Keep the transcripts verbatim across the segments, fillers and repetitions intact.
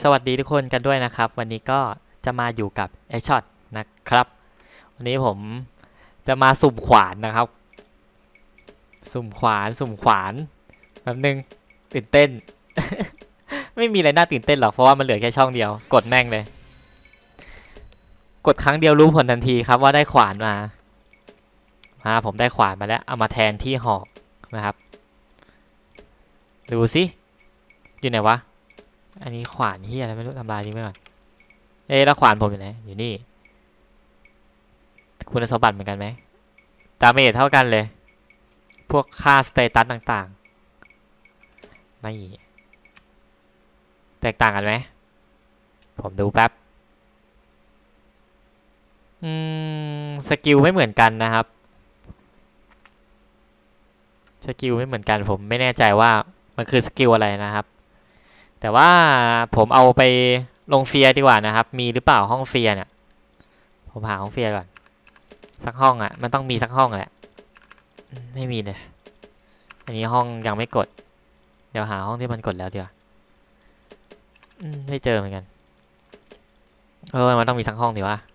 วัสดีทุกคนกันด้วยนะครับวันนี้ก็จะมาอยู่กับไอช็อตนะครับวันนี้ผมจะมาสุ่มขวานนะครับสุ่มขวานสุ่มขวานแป๊บนึงตื่นเต้น ไม่มีอะไรน่าตื่นเต้นหรอกเพราะว่ามันเหลือแค่ช่องเดียวกดแม่งเลยกดครั้งเดียวรู้ผลทันทีครับว่าได้ขวานมามาผมได้ขวานมาแล้วเอามาแทนที่หอกนะครับดูสิอยู่ไหนวะอันนี้ขวานที่อะไรไม่รู้ทำลายนี้ไปก่อนเอ๊ะแล้วขวานผมอยู่ไหนอยู่นี่คุณสมบัติเหมือนกันไหมดาเมจเท่ากันเลยพวกค่าสเตตัสต่างๆไม่แตกต่างกันไหมผมดูแป๊บอืมสกิลไม่เหมือนกันนะครับสกิลไม่เหมือนกันผมไม่แน่ใจว่ามันคือสกิลอะไรนะครับแต่ว่าผมเอาไปลงเฟียดีกว่านะครับมีหรือเปล่าห้องเฟียเนี่ยผมหาห้องเฟียก่อนสักห้องอ่ะมันต้องมีสักห้องแหละไม่มีเลยอันนี้ห้องยังไม่กดเดี๋ยวหาห้องที่มันกดแล้วเดี๋ยวไม่เจอเหมือนกันเออมันต้องมีสักห้องดิวะ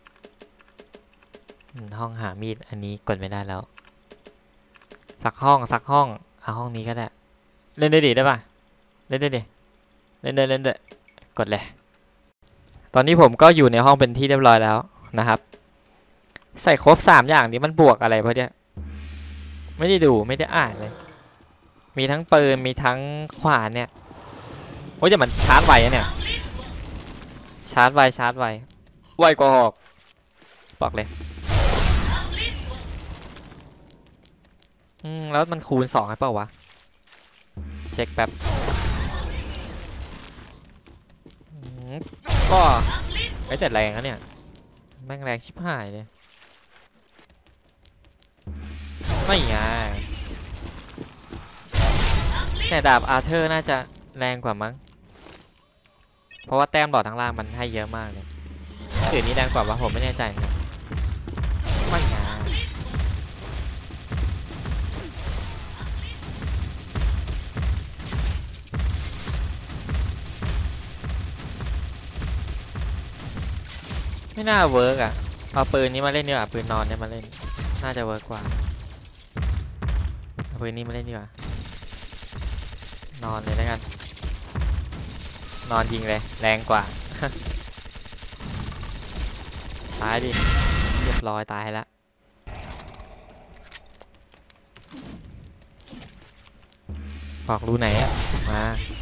ห้องหามีดอันนี้กดไม่ได้แล้วสักห้องสักห้องเอาห้องนี้ก็ได้เล่นได้ดีได้ป่ะเล่นได้ดิเล่นได้เล่นได้กดเลยตอนนี้ผมก็อยู่ในห้องเป็นที่เรียบร้อยแล้วนะครับใส่ครบสามอย่างนี้มันบวกอะไรเพราะเนี่ยไม่ได้ดูไม่ได้อ่านเลยมีทั้งปืนมีทั้งขวานเนี่ยโอ้ยแต่มันชาร์จไวอะเนี่ยชาร์จไวชาร์จไวไวกว่าหอกบอกเลยอืมแล้วมันคูณสองใช่เปล่าวะเช็คแป๊บก็ไม่แต่แรงนะเนี่ยแม่งแรงชิบหายเลยไม่ไงแต่ดาบอาร์เธอร์น่าจะแรงกว่ามั้งเพราะว่าแต้มดอดทั้งล่างมันให้เยอะมากเลยอื่นนี้แรงกว่าวะผมไม่แน่ใจนะไม่ไงไม่น่าเวิร์กอ่ะเอาปืนนี้มาเล่นดีกว่าปืนนอนเนี่ยมาเล่นน่าจะเวิร์กกว่าเอาปืนนี้มาเล่นดีกว่านอนเลยแล้วกันนอนยิงเลยแรงกว่า ตายดิเรียบร้อยตายแล้วบอกรู้ไหนอะมา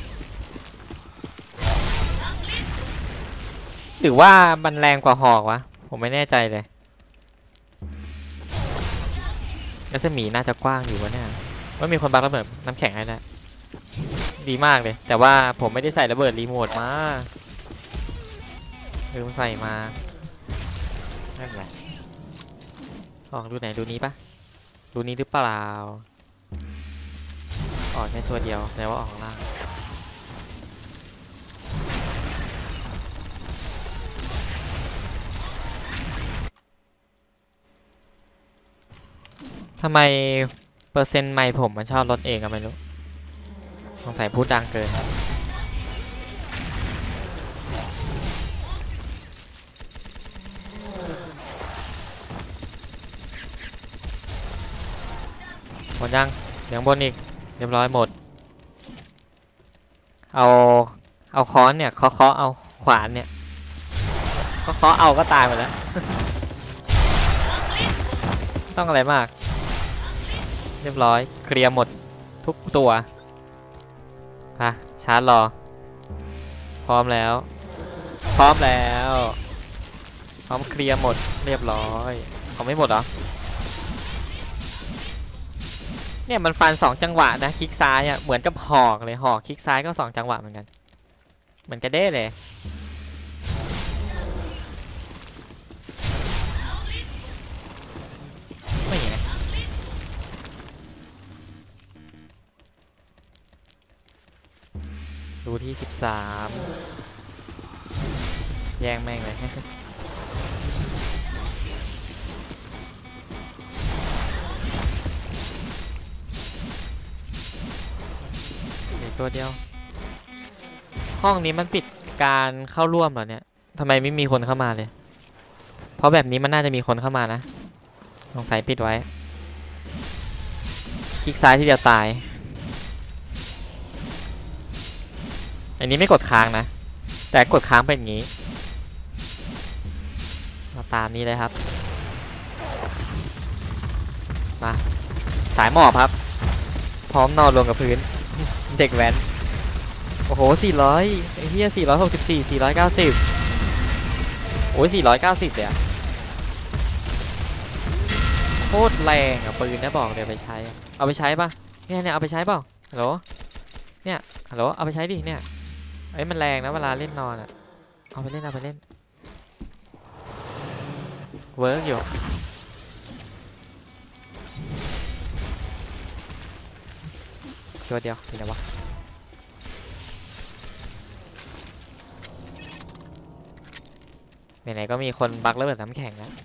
หรือว่ามันแรงกว่าหอกวะผมไม่แน่ใจเลยรัศมีน่าจะกว้างอยู่วะเนี่ยว่ามีคนบักระเบิดน้ำแข็งให้แล้วดีมากเลยแต่ว่าผมไม่ได้ใส่ระเบิดรีโมทมาลืมใส่มาไม่เป็นไรออกดูไหนดูนี้ปะดูนี้หรือเปล่าออกแค่ตัวเดียวแต่ว่าออกข้างล่างทำไมเปอร์เซ็นต์ไมค์ผมมันชอบลดเองก็ไม่รู้สงสัยพูดดังเกินหมดยังเดี๋ยวบนอีกเรียบร้อยหมดเอาเอาค้อนเนี่ยเคาะเคาะเอาขวานเนี่ยเคาะเคาะเอาก็ตายหมดแล้ว ต้องอะไรมากเรียบร้อยเคลียร์หมดทุกตัวฮะชาร์จรอพร้อมแล้วพร้อมแล้วพร้อมเคลียร์หมดเรียบร้อยเขาไม่หมดเหรอเนี่ยมันฟันสองจังหวะนะคลิกซ้ายอ่ะเหมือนกับหอกเลยหอกคลิกซ้ายก็สองจังหวะเหมือนกันเหมือนกระเด้เลยไม่ไงดูที่สิบสามแย่งแม่งเลยตัวเดียวห้องนี้มันปิดการเข้าร่วมเหรอเนี่ยทำไมไม่มีคนเข้ามาเลยเพราะแบบนี้มันน่าจะมีคนเข้ามานะสงสัยปิดไว้คลิกซ้ายที่เดียวตายอันนี้ไม่กดค้างนะแต่กดค้างเป็นอย่างนี้มาตามนี้เลยครับมาสายหมอบครับพร้อมนอนลงกับพื้นเด็กแว้นโอ้โหสี่ร้อยไอ้เหี้ยสี่ร้อยหกสิบสี่ สี่ร้อยเก้าสิบโอ้ยสี่ร้อยเก้าสิบเลยอะโคตรแรงอะปืนนะบอกเดี๋ยวไปใช้เอาไปใช้ปะเนี่ยเนี่ยเอาไปใช้เปล่าฮัลโหลเนี่ยฮัลโหลเอาไปใช้ดิเนี่ยไอ้มันแรงนะเวลาเล่นนอนอะเอาไปเล่นเอาไปเล่นเวิร์กอยู่ตัวเดียวเป็นไงวะไหนๆก็มีคนบักระเบิดน้ำแข็งแล้ว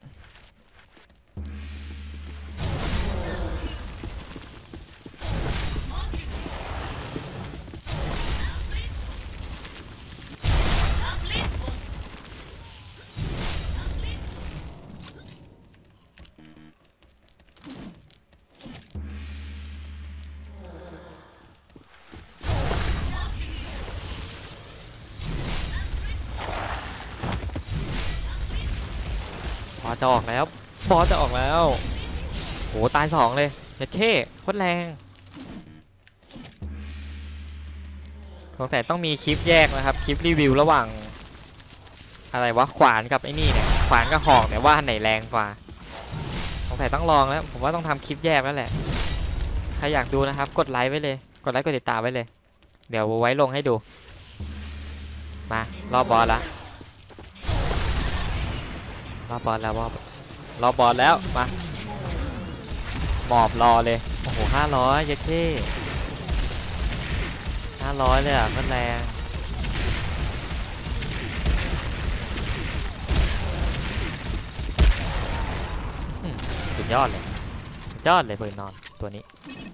บอสจะออกแล้วบอสจะออกแล้วโหตายสองเลยเด็ดเท่โคตรแรงสงสัยต้องมีคลิปแยกนะครับคลิปรีวิวระหว่างอะไรวะขวานกับไอ้นี่เนี่ยขวานกับหอกเนี่ยว่าไหนแรงกว่าสงสัยต้องลองแล้วผมว่าต้องทำคลิปแยกแล้วแหละใครอยากดูนะครับกดไลค์ไว้เลยกดไลค์กดติดตามไว้เลยเดี๋ยวไว้ลงให้ดูมารอบบอสละรอบบอสแล้วรอบรอบบอสแล้วมาหมอบรอเลยโอ้โหห้าร้อยเยอะเท่ห้าร้อยเลยอ่ะมันแรงสุดยอดเลยสุดยอดเลยปืนนอนตัวนี้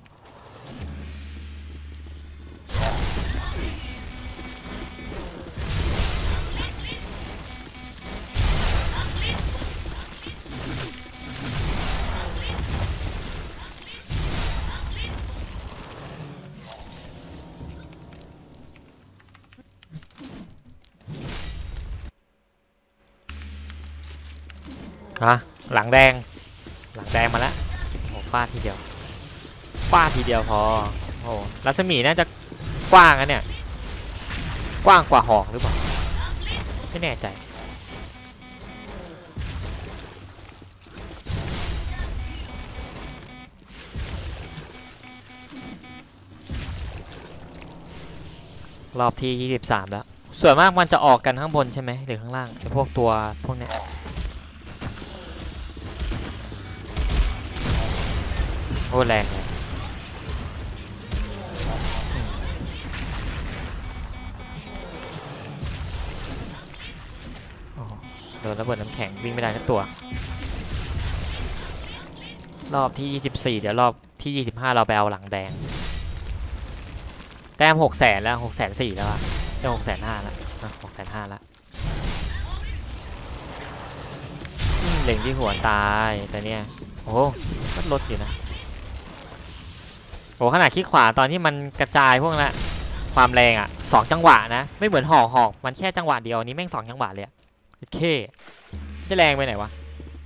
อะหลังแดงหลังแดงมาแล้วโอ้ฟาดทีเดียวฟาดทีเดียวพอโอ้รัศมีน่าจะกว้างนะเนี่ยกว้างกว่าหอกหรือเปล่าไม่แน่ใจรอบที่ยี่สิบสามแล้วส่วนมากมันจะออกกันข้างบนใช่ไหมหรือข้างล่างพวกตัวพวกเนี้ยโอ้แรงเลยโดนระเบิดน้ำแข็งวิ่งไม่ได้ทั้งตัวรอบที่ยี่สิบสี่เดี๋ยวรอบที่ยี่สิบห้าเราไปเอาหลังแดงแต้มหกแสนแล้วหกแสนสี่แล้วอะได้หกแสนห้าแล้วหกแสนห้าแล้วเล็งที่หัวตายแต่เนี้ยโอ้ก็ลดอยู่นะโอ้ขนาดคลิกขวาตอนที่มันกระจายพวกนั้นความแรงอ่ะสองจังหวะนะไม่เหมือนหอกหอกมันแค่จังหวะเดียวนี้แม่งสองจังหวะเลยเคจะแรงไปไหนวะ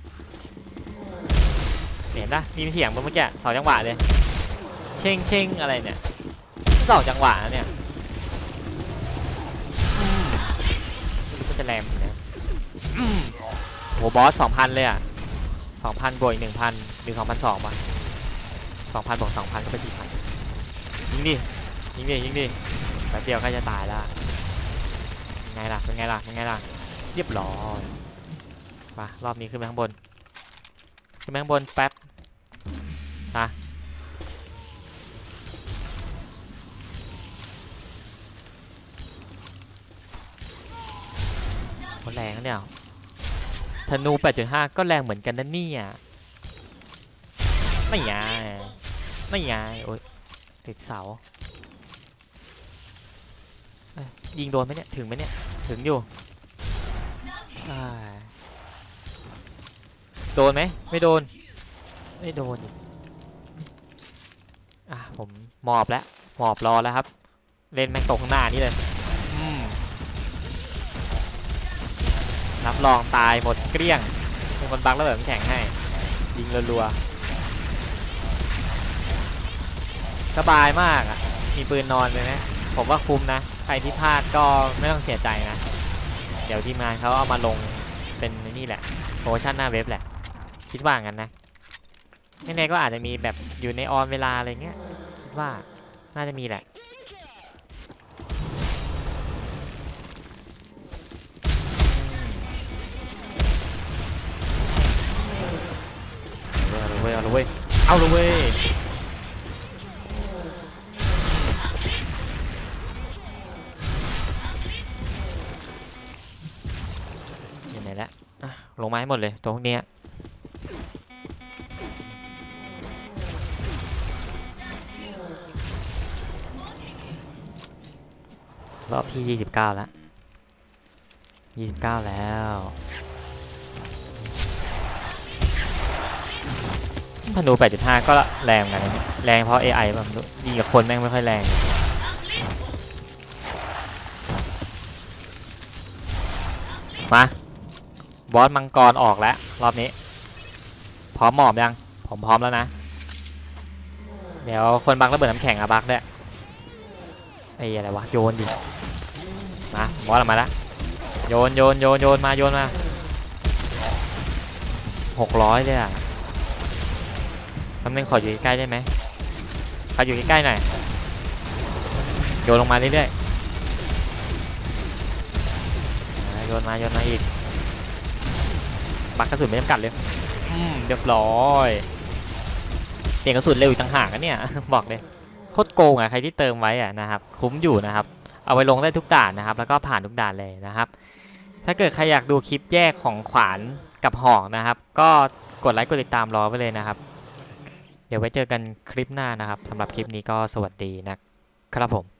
เห็นปะมีเสียงเมื่อกี้สองจังหวะเลยเช่งเช่งอะไรเนี่ยสองจังหวะเนี่ยก็จะแรงนะโหบอสสองพันเลยอ่ะสองพันบวกอีกหนึ่งพันหรือสองพันสองป่ะสองพันบวกสองพันก็เป็นสี่พันยิงดิยิงดิยิงดิแป๊บเดียวก็จะตายแล้วไงล่ะเป็นไงล่ะเป็นไงล่ะเรียบร้อยมารอบนี้ขึ้นไปข้างบนขึ้นไปข้างบนแป๊บนะคนแรงนะเนี่ยธนู แปดจุดห้า ก็แรงเหมือนกันนะเนี่ยไม่ยายไม่ยายโอ๊ยติดเสายิงโดนไหมเนี่ยถึงไหมเนี่ยถึงอยู่โดนไหมไม่โดนไม่โดนอีกอ่ะผมหมอบแล้วหมอบรอแล้วครับเล่นแม่งตรงหน้านี่เลยรับรองตายหมดเกลี้ยงเป็นคนบังแล้วแบบแข่งให้ยิงรัวๆสบายมากอ่ะมีปืนนอนเลยนะผมว่าคุ้มนะใครที่พลาดก็ไม่ต้องเสียใจนะเดี๋ยวทีมงานเขาเอามาลงเป็นนี่แหละโปรโมชั่นหน้าเว็บแหละคิดว่างั้นนะไม่แน่ก็อาจจะมีแบบอยู่ในออนเวลาอะไรเงี้ยคิดว่าน่าจะมีแหละเอาเลยเอาเลยเอาเลยอยู่ไหนแล้วลงมาให้หมดเลยตรงนี้รอบที่ยี่สิบเก้าแล้วยี่สิบเก้าแล้วธนู แปดจุดห้า ก็แรงกันนะแรงเพราะ เอ ไอ แบบยิงกับคนแม่งไม่ค่อยแรงมาบอสมังกรออกแล้วรอบนี้พร้อมหมอบยังผมพร้อมแล้วนะเดี๋ยวคนบักระเบิดน้ำแข็งอะบักด้วยไอ้อะไรวะโยนดิมาบอสออกมาแล้วโยนโยนโยนโยนมาโยนมาหกร้อยเลยอะทำนึงขออยู่ใกล้ได้ไหมขออยู่ใกล้ๆหน่อยโยนลงมาเรื่อยๆโยนมาโยนมาอีกบักกระสุนไม่จำกัดเลยเรียบร้อยเปลี่ยนกระสุนเร็วอีกต่างหากนะเนี่ยบอกเลยโคตรโกงอ่ะใครที่เติมไว้อ่ะนะครับคุ้มอยู่นะครับเอาไปลงได้ทุกด่านนะครับแล้วก็ผ่านทุกด่านเลยนะครับถ้าเกิดใครอยากดูคลิปแยกของขวานกับหอกนะครับก็กดไลค์กดติดตามรอไว้เลยนะครับเดี๋ยวไว้เจอกันคลิปหน้านะครับสำหรับคลิปนี้ก็สวัสดีนะครับผม